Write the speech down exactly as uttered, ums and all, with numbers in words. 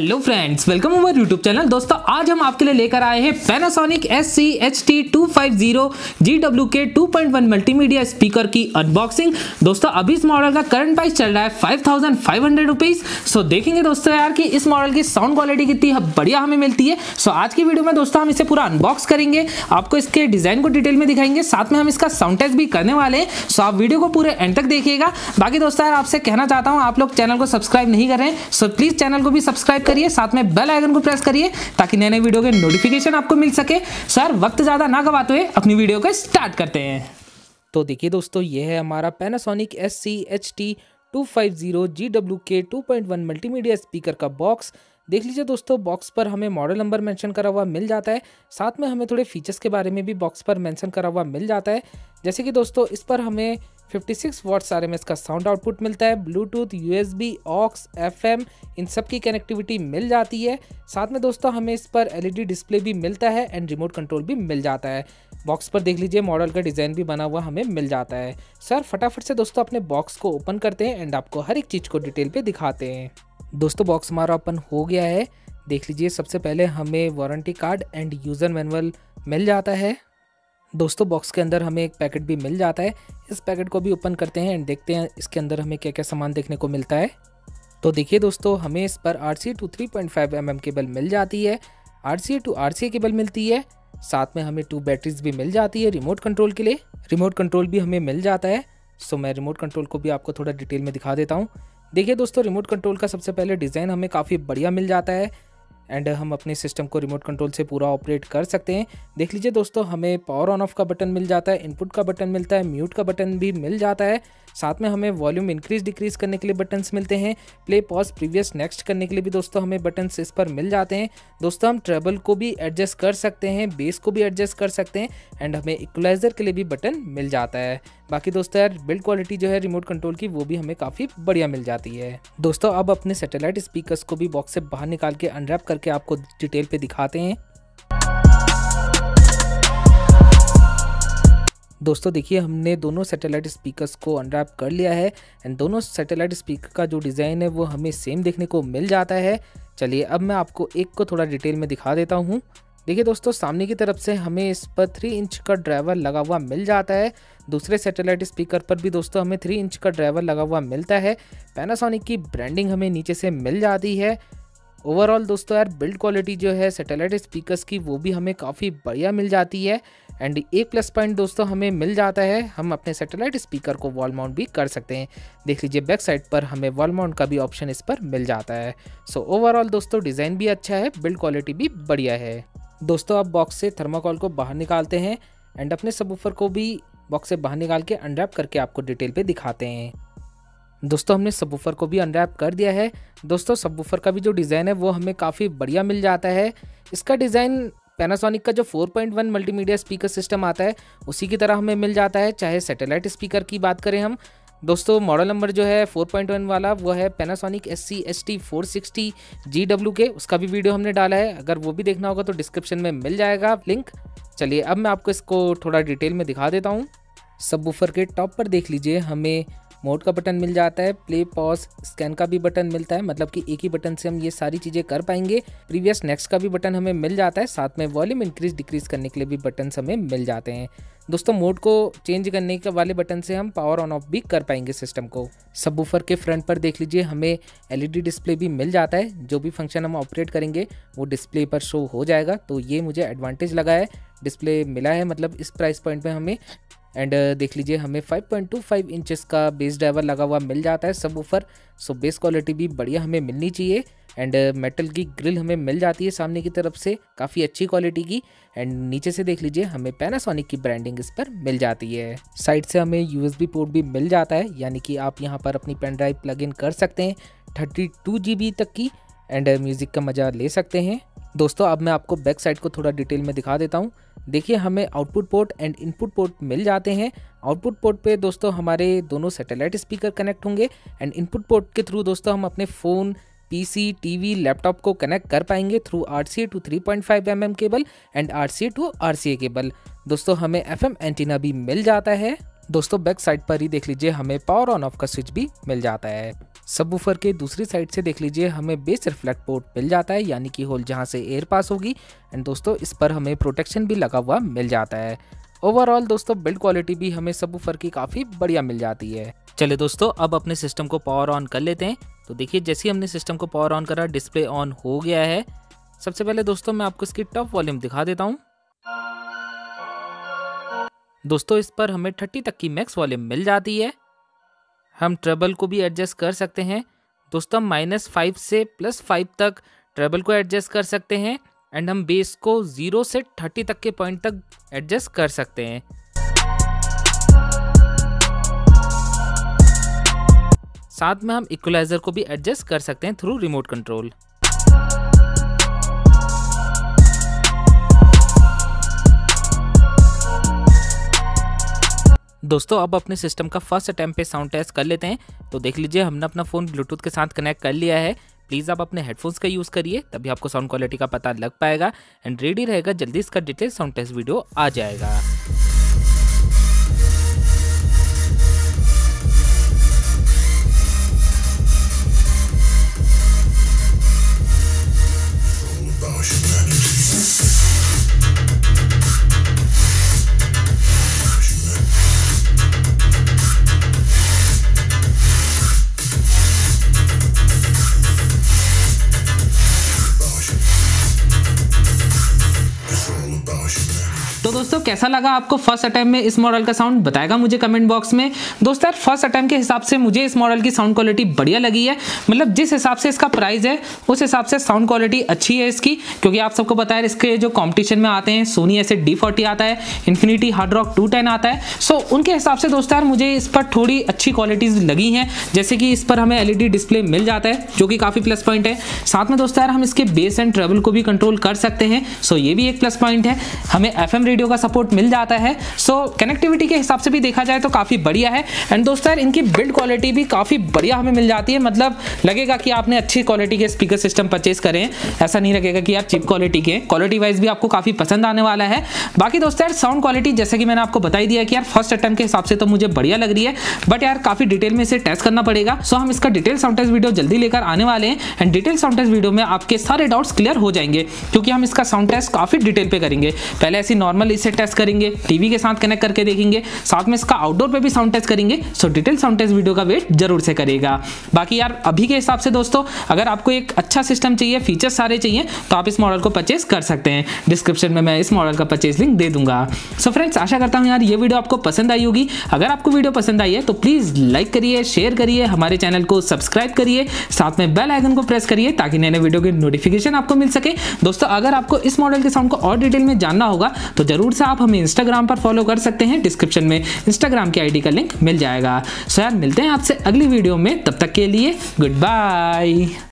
Hello friends, welcome over YouTube channel. दोस्तों आज हम आपके लिए लेकर आए हैं Panasonic S C H T two fifty G W K two point one multimedia speaker की अनबॉक्सिंग। दोस्तों अभी इस मॉडल का करंट प्राइस चल रहा है five thousand five hundred rupees. So देखेंगे दोस्तों यार कि इस मॉडल की साउंड क्वालिटी कितनी बढ़िया हमें मिलती है। सो आज की वीडियो में दोस्तों हम इसे पूरा अनबॉक्स करेंगे, आपको इसके डिजाइन को डिटेल में दिखाएंगे, साथ में हम इसका साउंड टेस्ट भी करने वाले हैं। सो आप वीडियो को पूरे एंड तक देखिएगा। बाकी दोस्तों यार आपसे कहना चाहता हूँ, आप लोग चैनल को सब्सक्राइब नहीं कर रहे हैं सो प्लीज चैनल को भी सब्सक्राइब करिए, साथ में बेल आइकन को प्रेस करिए ताकि नए नए वीडियो के नोटिफिकेशन आपको मिल सके। सर वक्त ज्यादा ना गवाते हुए अपनी वीडियो को स्टार्ट करते हैं। तो देखिए दोस्तों, ये है हमारा Panasonic S C H T two fifty G W K two point one multimedia speaker का बॉक्स। देख लीजिए दोस्तों, बॉक्स पर हमें मॉडल नंबर मेंशन करा हुआ मिल जाता है, साथ में हमें थोड़े फीचर्स के बारे में भी बॉक्स पर मेंशन करा हुआ मिल जाता है। जैसे कि दोस्तों इस पर हमें fifty six watts R M S का साउंड आउटपुट मिलता है, Bluetooth, U S B, aux, F M इन सब की कनेक्टिविटी मिल जाती है। साथ में दोस्तों हमें इस पर एल ई डी डिस्प्ले भी मिलता है एंड रिमोट कंट्रोल भी मिल जाता है। बॉक्स पर देख लीजिए मॉडल का डिज़ाइन भी बना हुआ हमें मिल जाता है। सर फटाफट से दोस्तों अपने बॉक्स को ओपन करते हैं एंड आपको हर एक चीज़ को डिटेल पे दिखाते हैं। दोस्तों बॉक्स हमारा ओपन हो गया है। देख लीजिए सबसे पहले हमें warranty card and user manual मिल जाता है। दोस्तों बॉक्स के अंदर हमें एक पैकेट भी मिल जाता है। इस पैकेट को भी ओपन करते हैं एंड देखते हैं इसके अंदर हमें क्या क्या सामान देखने को मिलता है। तो देखिए दोस्तों, हमें इस पर R C to three point five M M cable मिल जाती है, R C to R C cable मिलती है, साथ में हमें टू बैटरीज भी मिल जाती है रिमोट कंट्रोल के लिए। रिमोट कंट्रोल भी हमें मिल जाता है। सो मैं रिमोट कंट्रोल को भी आपको थोड़ा डिटेल में दिखा देता हूँ। देखिए दोस्तों, रिमोट कंट्रोल का सबसे पहले डिज़ाइन हमें काफ़ी बढ़िया मिल जाता है एंड हम अपने सिस्टम को रिमोट कंट्रोल से पूरा ऑपरेट कर सकते हैं। देख लीजिए दोस्तों, हमें पावर ऑन ऑफ का बटन मिल जाता है, इनपुट का बटन मिलता है, म्यूट का बटन भी मिल जाता है, साथ में हमें वॉल्यूम इंक्रीज डिक्रीज करने के लिए बटन्स मिलते हैं, प्ले पॉज प्रीवियस नेक्स्ट करने के लिए भी दोस्तों हमें बटन्स इस पर मिल जाते हैं। दोस्तों हम ट्रेबल को भी एडजस्ट कर सकते हैं, बेस को भी एडजस्ट कर सकते हैं एंड हमें इक्वलाइजर के लिए भी बटन मिल जाता है। बाकी दोस्तों यार बिल्ड क्वालिटी जो है रिमोट कंट्रोल की वो भी हमें काफ़ी बढ़िया मिल जाती है। दोस्तों अब अपने सैटेलाइट स्पीकर्स को भी बॉक्स से बाहर निकाल के अनरैप करके आपको डिटेल पे दिखाते हैं। दोस्तों देखिए, हमने दोनों सैटेलाइट स्पीकर्स को अनरैप कर लिया है एंड दोनों सैटेलाइट स्पीकर का जो डिज़ाइन है वो हमें सेम देखने को मिल जाता है। चलिए अब मैं आपको एक को थोड़ा डिटेल में दिखा देता हूँ। देखिए दोस्तों, सामने की तरफ से हमें इस पर थ्री इंच का ड्राइवर लगा हुआ मिल जाता है। दूसरे सैटेलाइट स्पीकर पर भी दोस्तों हमें थ्री इंच का ड्राइवर लगा हुआ मिलता है। पैनासोनिक की ब्रांडिंग हमें नीचे से मिल जाती है। ओवरऑल दोस्तों यार बिल्ड क्वालिटी जो है सैटेलाइट स्पीकर्स की वो भी हमें काफ़ी बढ़िया मिल जाती है एंड एक प्लस पॉइंट दोस्तों हमें मिल जाता है, हम अपने सैटेलाइट स्पीकर को वॉल माउंट भी कर सकते हैं। देख लीजिए बैक साइड पर हमें वॉल माउंट का भी ऑप्शन इस पर मिल जाता है। सो ओवरऑल दोस्तों डिज़ाइन भी अच्छा है, बिल्ड क्वालिटी भी बढ़िया है। दोस्तों अब बॉक्स से थर्माकोल को बाहर निकालते हैं एंड अपने सबवूफर को भी बॉक्स से बाहर निकाल के अनरैप करके आपको डिटेल पे दिखाते हैं। दोस्तों हमने सबवूफर को भी अनरैप कर दिया है। दोस्तों सबवूफर का भी जो डिज़ाइन है वो हमें काफ़ी बढ़िया मिल जाता है। इसका डिज़ाइन पैनासोनिक का जो four point one multimedia speaker system आता है उसी की तरह हमें मिल जाता है। चाहे सैटेलाइट स्पीकर की बात करें हम, दोस्तों मॉडल नंबर जो है फोर पॉइंट वन वाला वो है Panasonic S C H T four sixty G W K, उसका भी वीडियो हमने डाला है, अगर वो भी देखना होगा तो डिस्क्रिप्शन में मिल जाएगा लिंक। चलिए अब मैं आपको इसको थोड़ा डिटेल में दिखा देता हूँ। सबवूफर के टॉप पर देख लीजिए हमें मोड का बटन मिल जाता है, प्ले पॉज स्कैन का भी बटन मिलता है, मतलब कि एक ही बटन से हम ये सारी चीज़ें कर पाएंगे। प्रीवियस नेक्स्ट का भी बटन हमें मिल जाता है, साथ में वॉल्यूम इंक्रीज डिक्रीज करने के लिए भी बटन हमें मिल जाते हैं। दोस्तों मोड को चेंज करने के वाले बटन से हम पावर ऑन ऑफ भी कर पाएंगे सिस्टम को। सबवूफर के फ्रंट पर देख लीजिए हमें एल ई डी डिस्प्ले भी मिल जाता है, जो भी फंक्शन हम ऑपरेट करेंगे वो डिस्प्ले पर शो हो जाएगा, तो ये मुझे एडवांटेज लगा है, डिस्प्ले मिला है मतलब इस प्राइस पॉइंट में हमें। एंड देख लीजिए हमें five point two five inches का बेस ड्राइवर लगा हुआ मिल जाता है सबवूफर। सो बेस क्वालिटी भी बढ़िया हमें मिलनी चाहिए एंड मेटल की ग्रिल हमें मिल जाती है सामने की तरफ से, काफ़ी अच्छी क्वालिटी की। एंड नीचे से देख लीजिए हमें पैनासोनिक की ब्रांडिंग इस पर मिल जाती है। साइड से हमें यू एस बी पोर्ट भी मिल जाता है, यानी कि आप यहाँ पर अपनी पेन ड्राइव प्लग इन कर सकते हैं थर्टी टू जी बी तक की एंड म्यूज़िक का मज़ा ले सकते हैं। दोस्तों अब मैं आपको बैक साइड को थोड़ा डिटेल में दिखा देता हूँ। देखिए हमें output port and input port मिल जाते हैं। आउटपुट पोर्ट पे दोस्तों हमारे दोनों सैटेलाइट स्पीकर कनेक्ट होंगे एंड इनपुट पोर्ट के थ्रू दोस्तों हम अपने फ़ोन, पीसी, टीवी, लैपटॉप को कनेक्ट कर पाएंगे through R C to three point five M M cable and R C to R C A cable. दोस्तों हमें एफ एम एंटीना भी मिल जाता है। दोस्तों बैक साइड पर ही देख लीजिए हमें पावर ऑन ऑफ का स्विच भी मिल जाता है। सबवूफर के दूसरी साइड से देख लीजिए हमें बेस रिफ्लेक्ट पोर्ट मिल जाता है, यानी कि होल जहां से एयर पास होगी। एंड दोस्तों इस पर हमें प्रोटेक्शन भी लगा हुआ मिल जाता है। ओवरऑल दोस्तों बिल्ड क्वालिटी भी हमें सबवूफर की काफ़ी बढ़िया मिल जाती है। चलिए दोस्तों अब अपने सिस्टम को पावर ऑन कर लेते हैं। तो देखिए जैसे ही हमने सिस्टम को पावर ऑन करा डिस्प्ले ऑन हो गया है। सबसे पहले दोस्तों मैं आपको इसकी टॉप वॉल्यूम दिखा देता हूँ। दोस्तों इस पर हमें तीस तक की मैक्स वॉल्यूम मिल जाती है। हम ट्रेबल को भी एडजस्ट कर सकते हैं। दोस्तों माइनस फाइव से प्लस फाइव तक ट्रेबल को एडजस्ट कर सकते हैं। एंड हम बेस को जीरो से थर्टी तक के पॉइंट तक एडजस्ट कर सकते हैं। साथ में हम इक्वलाइजर को भी एडजस्ट कर सकते हैं थ्रू रिमोट कंट्रोल। दोस्तों अब अपने सिस्टम का फर्स्ट अटेम्प्ट पे साउंड टेस्ट कर लेते हैं। तो देख लीजिए हमने अपना फ़ोन ब्लूटूथ के साथ कनेक्ट कर लिया है। प्लीज़ आप अपने हेडफोन्स का यूज़ करिए, तभी आपको साउंड क्वालिटी का पता लग पाएगा। एंड रेडी रहेगा, जल्दी इसका डिटेल साउंड टेस्ट वीडियो आ जाएगा। तो दोस्तों कैसा लगा आपको फर्स्ट अटेम्प्ट में इस मॉडल का साउंड, बताएगा मुझे कमेंट बॉक्स में। दोस्तों यार फर्स्ट अटेम्प्ट के हिसाब से मुझे इस मॉडल की साउंड क्वालिटी बढ़िया लगी है। मतलब जिस हिसाब से इसका प्राइस है उस हिसाब से साउंड क्वालिटी अच्छी है इसकी, क्योंकि आप सबको पता है इसके जो कॉम्पिटिशन में आते हैं सोनी ऐसे डी फोर्टी आता है, infinity hard rock two ten आता है। सो उनके हिसाब से दोस्तों यार मुझे इस पर थोड़ी अच्छी क्वालिटीज़ लगी हैं। जैसे कि इस पर हमें एल ई डी डिस्प्ले मिल जाता है जो कि काफ़ी प्लस पॉइंट है। साथ में दोस्तों यार हम इसके बेस एंड ट्रेवल को भी कंट्रोल कर सकते हैं। सो ये भी एक प्लस पॉइंट है। हमें एफ एम रेडियो का सपोर्ट मिल जाता है। सो कनेक्टिविटी के हिसाब से भी देखा जाए तो काफ़ी बढ़िया है। एंड दोस्तों यार इनकी बिल्ड क्वालिटी भी काफ़ी बढ़िया हमें मिल जाती है। मतलब लगेगा कि आपने अच्छी क्वालिटी के स्पीकर सिस्टम परचेज करें, ऐसा नहीं लगेगा कि आप चीप क्वालिटी के। क्वालिटी वाइज भी आपको काफ़ी पसंद आने वाला है। बाकी दोस्तों यार साउंड क्वालिटी जैसे कि मैंने आपको बताई दिया कि यार फर्स्ट अटेम्प्ट के हिसाब से तो मुझे बढ़िया लग रही है, बट यार काफ़ी डिटेल में इसे टेस्ट करना पड़ेगा। सो हम इसका डिटेल साउंड टेस्ट वीडियो जल्दी लेकर आने वाले हैं। And detail sound test video में आपके सारे डाउट्स क्लियर हो जाएंगे, क्योंकि हम इसका साउंड टेस्ट काफ़ी डिटेल पे करेंगे। पहले ऐसी नॉर्मल इसे टेस्ट करेंगे, टीवी के साथ कनेक्ट करके देखेंगे, साथ में इसका आउटडोर पे भी साउंड टेस्ट करेंगे। So detail sound test video का वेट जरूर से करेगा। बाकी यार अभी के हिसाब से दोस्तों अगर आपको एक अच्छा सिस्टम चाहिए, फीचर्स सारे चाहिए, तो आप इस मॉडल को परचेज कर सकते हैं। डिस्क्रिप्शन में मैं इस मॉडल का परचेज लिंक दे दूंगा। सो फ्रेंड्स आशा करता हूँ यार ये वीडियो आपको पसंद आई होगी। अगर आपको वीडियो पसंद आई है तो प्लीज लाइक करिए, शेयर करिए, हमारे चैनल को सब्सक्राइब करिए, साथ में बेल आइकन को प्रेस करिए ताकि नए नए वीडियो की नोटिफिकेशन आपको मिल सके। दोस्तों अगर आपको इस मॉडल के साउंड को और डिटेल में जानना होगा तो जरूर से आप हमें इंस्टाग्राम पर फॉलो कर सकते हैं। डिस्क्रिप्शन में इंस्टाग्राम की आईडी का लिंक मिल जाएगा। सो यार मिलते हैं आपसे अगली वीडियो में, तब तक के लिए गुड बाय।